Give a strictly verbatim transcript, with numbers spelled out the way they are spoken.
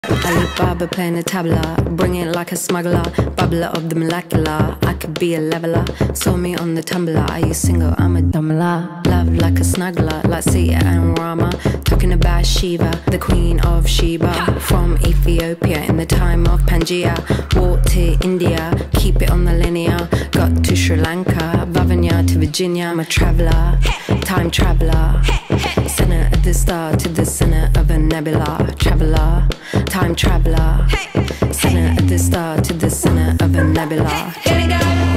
Alibaba playing the tabla, bring it like a smuggler, bubbler of the molecular. I could be a leveler, saw me on the tumbler. Are you single? I'm a dumbler. Love like a snuggler, like Sita and Rama. Talking about Shiva, the queen of Sheba. From Ethiopia in the time of Pangaea. Walked to India, keep it on the linear. Got to Sri Lanka, Vavanya to Virginia. I'm a traveler, time traveler. Center of the star to the center of a nebula. Traveler, time traveler. Center of the star to the center of a nebula.